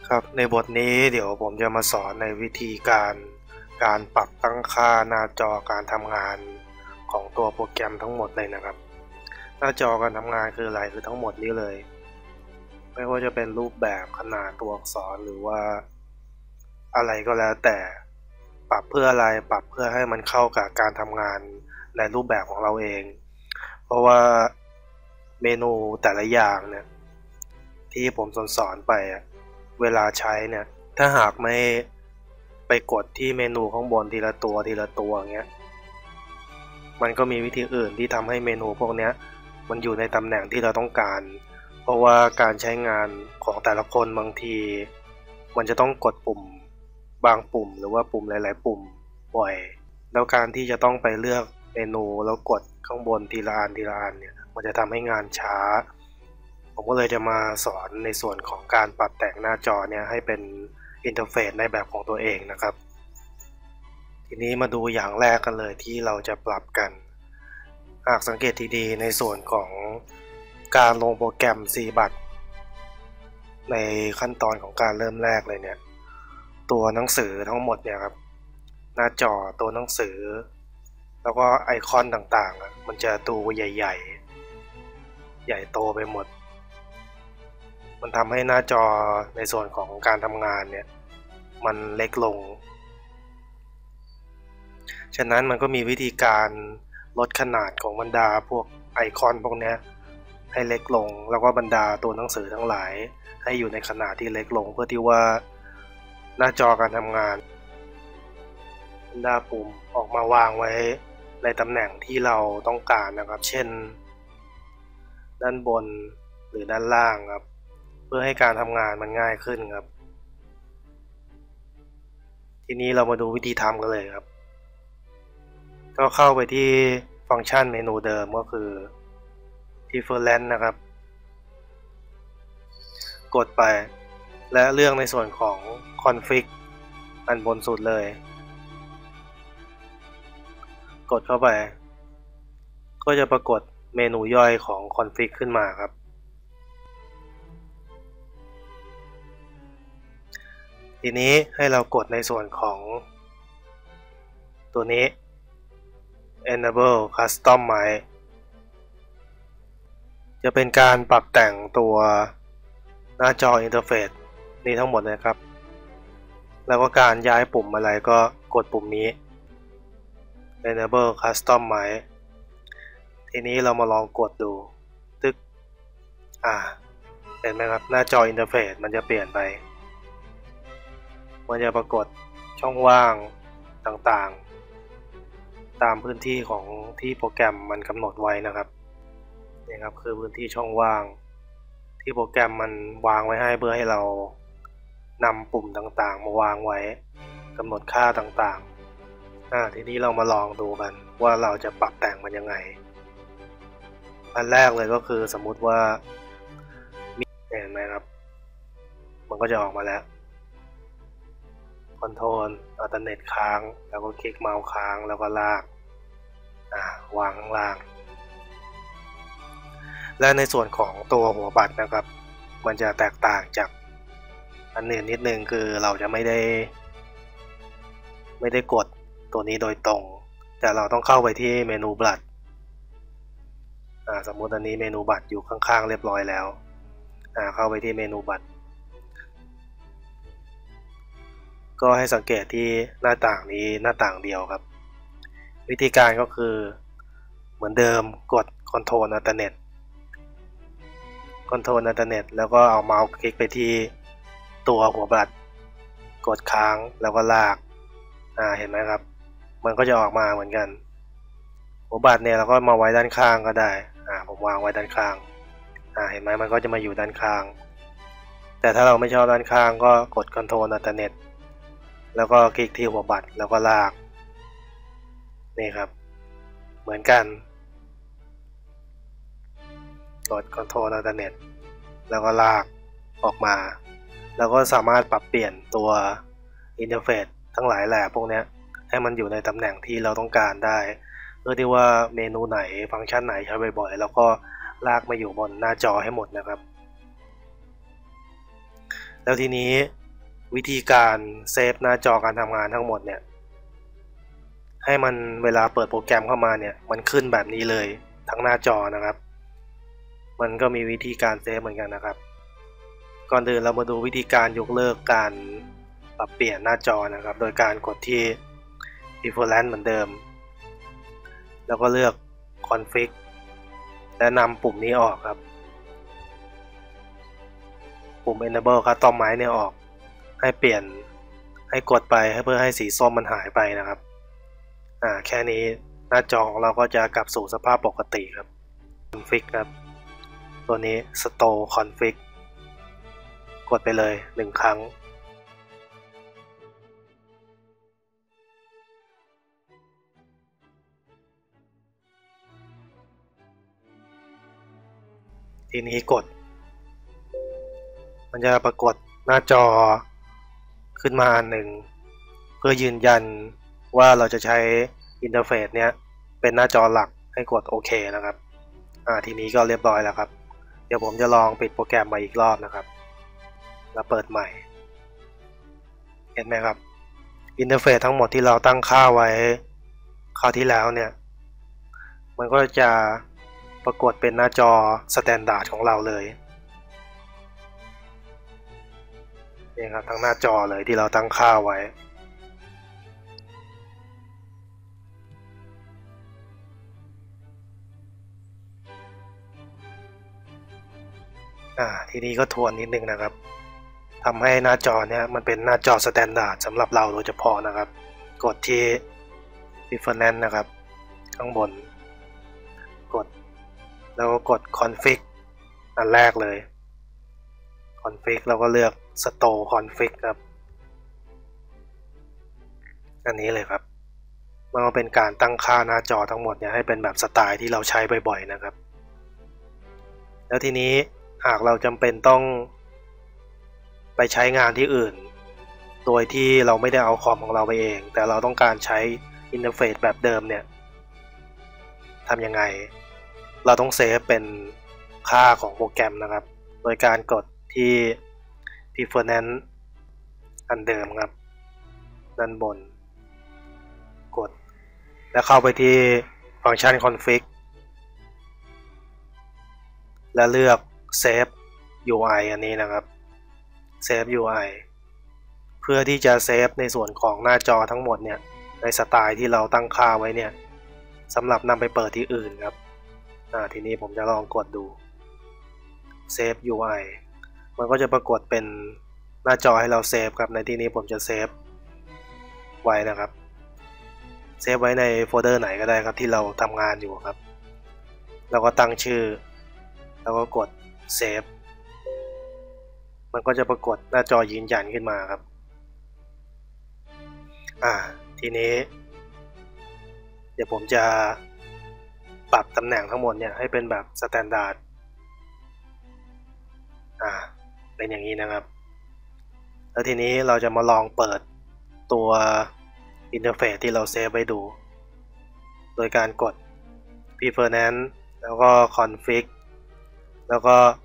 ครับในบทนี้เดี๋ยวผมจะมาสอนในวิธีการปรับตั้งค่าหน้าจอการทำงานของตัวโปรแกรมทั้งหมดเลยนะครับหน้าจอการทำงานคืออะไรคือทั้งหมดนี้เลยไม่ว่าจะเป็นรูปแบบขนาดตัวอักษรหรือว่าอะไรก็แล้วแต่ปรับเพื่ออะไรปรับเพื่อให้มันเข้ากับการทำงานในรูปแบบของเราเองเพราะว่าเมนูแต่ละอย่างเนี่ยที่ผมสอนไปเวลาใช้เนี่ยถ้าหากไม่ไปกดที่เมนูข้างบนทีละตัวเงี้ยมันก็มีวิธีอื่นที่ทำให้เมนูพวกนี้มันอยู่ในตำแหน่งที่เราต้องการเพราะว่าการใช้งานของแต่ละคนบางทีมันจะต้องกดปุ่มบางปุ่มหรือว่าปุ่มหลายๆปุ่มบ่อยแล้วการที่จะต้องไปเลือกเมนูแล้วกดข้างบนทีละอันเนี่ยมันจะทำให้งานช้าผมก็เลยจะมาสอนในส่วนของการปรับแต่งหน้าจอเนี่ยให้เป็นอินเทอร์เฟซในแบบของตัวเองนะครับทีนี้มาดูอย่างแรกกันเลยที่เราจะปรับกันหากสังเกตดีๆในส่วนของการลงโปรแกรม CBUT ในขั้นตอนของการเริ่มแรกเลยเนี่ยตัวหนังสือทั้งหมดเนี่ยครับหน้าจอตัวหนังสือแล้วก็ไอคอนต่างๆมันจะดูใหญ่ๆใหญ่โตไปหมดมันทำให้หน้าจอในส่วนของการทำงานเนี่ยมันเล็กลงฉะนั้นมันก็มีวิธีการลดขนาดของบรรดาพวกไอคอนพวกนี้ให้เล็กลงแล้วก็บรรดาตัวหนังสือทั้งหลายให้อยู่ในขนาดที่เล็กลงเพื่อที่ว่าหน้าจอการทำงานบรรดาปุ่มออกมาวางไว้ในตำแหน่งที่เราต้องการนะครับเช่นด้านบนหรือด้านล่างครับเพื่อให้การทำงานมันง่ายขึ้นครับทีนี้เรามาดูวิธีทำกันเลยครับก็เข้าไปที่ฟังก์ชันเมนูเดิมก็คือ Different นะครับกดไปและเลือกในส่วนของ Config อันบนสุดเลยกดเข้าไปก็จะปรากฏเมนูย่อยของ Config ขึ้นมาครับทีนี้ให้เรากดในส่วนของตัวนี้ Enable Customize จะเป็นการปรับแต่งตัวหน้าจออินเทอร์เฟซนี้ทั้งหมดนะครับแล้วก็การย้ายปุ่มอะไรก็กดปุ่มนี้ Enable Customize ทีนี้เรามาลองกดดูตึกเห็นไหมครับหน้าจออินเทอร์เฟซมันจะเปลี่ยนไปมันจะปรากฏช่องว่างต่างๆตามพื้นที่ของที่โปรแกรมมันกำหนดไว้นะครับนี่ครับคือพื้นที่ช่องว่างที่โปรแกรมมันวางไว้ให้เพื่อให้เรานำปุ่มต่างๆมาวางไว้กำหนดค่าต่างๆทีนี้เรามาลองดูกันว่าเราจะปรับแต่งมันยังไงอันแรกเลยก็คือสมมุติว่าเห็นไหมครับมันก็จะออกมาแล้วControl Alternate ค้างแล้วก็คลิกเมาส์ค้างแล้วก็ลากวางข้างล่างและในส่วนของตัวหัวบัตรนะครับมันจะแตกต่างจากอันอื่นนิดนึงคือเราจะไม่ได้กดตัวนี้โดยตรงแต่เราต้องเข้าไปที่เมนูบัตรสมมุติอันนี้เมนูบัตรอยู่ข้างๆเรียบร้อยแล้วเข้าไปที่เมนูบัตรก็ให้สังเกตที่หน้าต่างนี้หน้าต่างเดียวครับวิธีการก็คือเหมือนเดิมกด Control Alternate แล้วก็เอาเมาส์คลิกไปที่ตัวหัวบัตรกดค้างแล้วก็ลากเห็นไหมครับมันก็จะออกมาเหมือนกันหัวบัตรเนี่ยเราก็มาไว้ด้านข้างก็ได้ผมวางไว้ด้านข้างเห็นไหมมันก็จะมาอยู่ด้านข้างแต่ถ้าเราไม่ชอบด้านข้างก็กด Control Alternateแล้วก็คลิกที่หัวบัตรแล้วก็ลากนี่ครับเหมือนกันกด Control Alternate แล้วก็ลากออกมาแล้วก็สามารถปรับเปลี่ยนตัวอินเทอร์เฟซทั้งหลายแหล่พวกนี้ให้มันอยู่ในตำแหน่งที่เราต้องการได้เพื่อที่ว่าเมนูไหนฟังก์ชันไหนใช้บ่อยๆแล้วก็ลากมาอยู่บนหน้าจอให้หมดนะครับแล้วทีนี้วิธีการเซฟหน้าจอการทำงานทั้งหมดเนี่ยให้มันเวลาเปิดโปรแกรมเข้ามาเนี่ยมันขึ้นแบบนี้เลยทั้งหน้าจอนะครับมันก็มีวิธีการเซฟเหมือนกันนะครับก่อนอื่นเรามาดูวิธีการยกเลิกการปรับเปลี่ยนหน้าจอนะครับโดยการกดที่ Preference เหมือนเดิมแล้วก็เลือก Config และนำปุ่มนี้ออกครับปุ่ม Enable Customize เนี่ยออกให้เปลี่ยนให้กดไปเพื่อให้สีส้มมันหายไปนะครับแค่นี้หน้าจอของเราก็จะกลับสู่สภาพปกติครับ Config ครับตัวนี้ Store Config กดไปเลย1 ครั้งทีนี้กดมันจะปรากฏหน้าจอขึ้นมาอันหนึ่งเพื่อยืนยันว่าเราจะใช้อินเทอร์เฟซเนี้ยเป็นหน้าจอหลักให้กดโอเคนะครับทีนี้ก็เรียบร้อยแล้วครับเดี๋ยวผมจะลองปิดโปรแกรมมาอีกรอบนะครับแล้วเปิดใหม่เห็นไหมครับอินเทอร์เฟซทั้งหมดที่เราตั้งค่าไว้คราวที่แล้วเนี่ยมันก็จะปรากฏเป็นหน้าจอสแตนดาร์ดของเราเลยนี่ครับทั้งหน้าจอเลยที่เราตั้งค่าไว้ทีนี้ก็ทวนนิดนึงนะครับทำให้หน้าจอเนี่ยมันเป็นหน้าจอสแตนดาร์ดสำหรับเราโดยเฉพาะนะครับกดที่ Preference นะครับข้างบนกดแล้วก็กด Config อันแรกเลย Config แล้วก็เลือก Store Config ครับอันนี้เลยครับมันก็เป็นการตั้งค่าหน้าจอทั้งหมดเนี่ยให้เป็นแบบสไตล์ที่เราใช้บ่อยๆนะครับแล้วทีนี้หากเราจำเป็นต้องไปใช้งานที่อื่นโดยที่เราไม่ได้เอาคอมของเราไปเองแต่เราต้องการใช้อินเทอร์เฟซแบบเดิมเนี่ยทำยังไงเราต้องเซฟเป็นค่าของโปรแกรมนะครับโดยการกดที่ Preference อันเดิมครับด้านบนกดแล้วเข้าไปที่ฟังก์ชัน Config และเลือก Save UI อันนี้นะครับ Save UI เพื่อที่จะเซฟในส่วนของหน้าจอทั้งหมดเนี่ยในสไตล์ที่เราตั้งค่าไว้เนี่ยสำหรับนำไปเปิดที่อื่นครับทีนี้ผมจะลองกดดู Save UI มันก็จะปรากฏเป็นหน้าจอให้เราเซฟครับในที่นี้ผมจะเซฟไว้นะครับเซฟไว้ในโฟลเดอร์ไหนก็ได้ครับที่เราทำงานอยู่ครับแล้วก็ตั้งชื่อแล้วก็กดเซฟมันก็จะปรากฏหน้าจอยืนยันขึ้นมาครับทีนี้เดี๋ยวผมจะปรับตำแหน่งทั้งหมดเนี่ยให้เป็นแบบสแตนดาร์ดเป็นอย่างนี้นะครับแล้วทีนี้เราจะมาลองเปิดตัวอินเทอร์เฟซที่เราเซฟไว้ดูโดยการกด Preference แล้วก็ Config แล้วก็